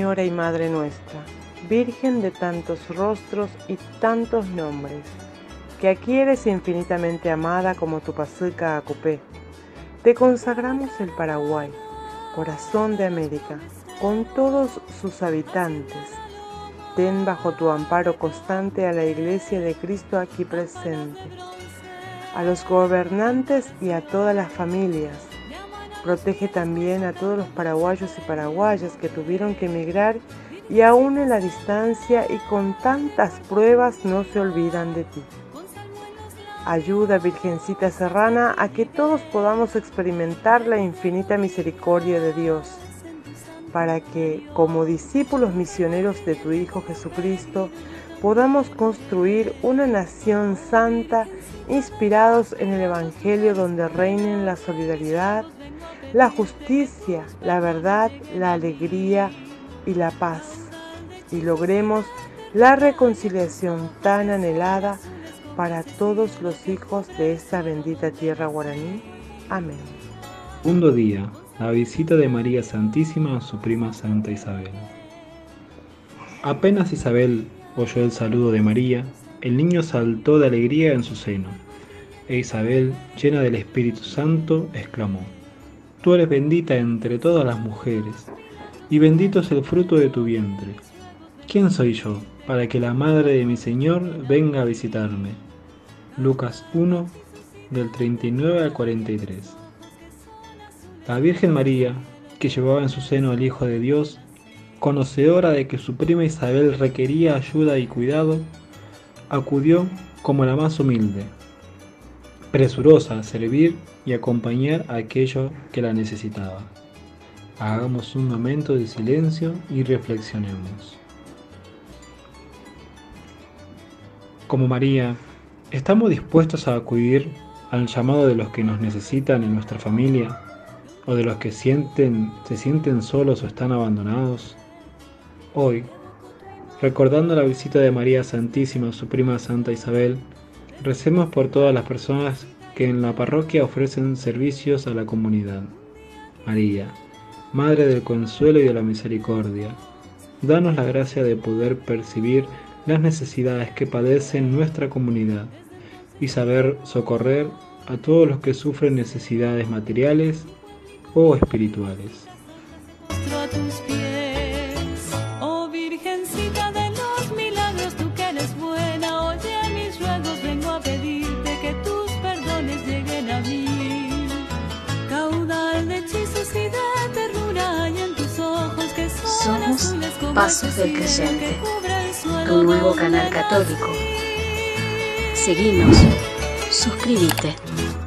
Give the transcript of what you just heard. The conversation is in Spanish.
Señora y Madre nuestra, Virgen de tantos rostros y tantos nombres, que aquí eres infinitamente amada como Tupacica Acupé, te consagramos el Paraguay, corazón de América, con todos sus habitantes. Ten bajo tu amparo constante a la Iglesia de Cristo aquí presente, a los gobernantes y a todas las familias. Protege también a todos los paraguayos y paraguayas que tuvieron que emigrar y aún en la distancia y con tantas pruebas no se olvidan de ti. Ayuda, Virgencita Serrana, a que todos podamos experimentar la infinita misericordia de Dios, para que, como discípulos misioneros de tu Hijo Jesucristo, podamos construir una nación santa inspirados en el Evangelio donde reinen la solidaridad, la justicia, la verdad, la alegría y la paz, y logremos la reconciliación tan anhelada para todos los hijos de esta bendita tierra guaraní. Amén. Segundo día, la visita de María Santísima a su prima Santa Isabel. Apenas Isabel oyó el saludo de María, el niño saltó de alegría en su seno, e Isabel, llena del Espíritu Santo, exclamó: Tú eres bendita entre todas las mujeres, y bendito es el fruto de tu vientre. ¿Quién soy yo para que la madre de mi Señor venga a visitarme? Lucas 1, del 39 al 43. La Virgen María, que llevaba en su seno al Hijo de Dios, conocedora de que su prima Isabel requería ayuda y cuidado, acudió como la más humilde, presurosa a servir y acompañar a aquello que la necesitaba. Hagamos un momento de silencio y reflexionemos. Como María, ¿estamos dispuestos a acudir al llamado de los que nos necesitan en nuestra familia o de los que se sienten solos o están abandonados? Hoy, recordando la visita de María Santísima a su prima Santa Isabel, recemos por todas las personas que en la parroquia ofrecen servicios a la comunidad. María, Madre del Consuelo y de la Misericordia, danos la gracia de poder percibir las necesidades que padecen nuestra comunidad y saber socorrer a todos los que sufren necesidades materiales o espirituales. A tus pies, oh Virgencita de los milagros, tú que eres buena, oye mis ruegos, vengo a pedirte que tus perdones lleguen a mí. Caudal de hechizos y de ternura hay en tus ojos que son azules como Pasos del Creyente, tu nuevo canal católico. Seguinos, suscríbete.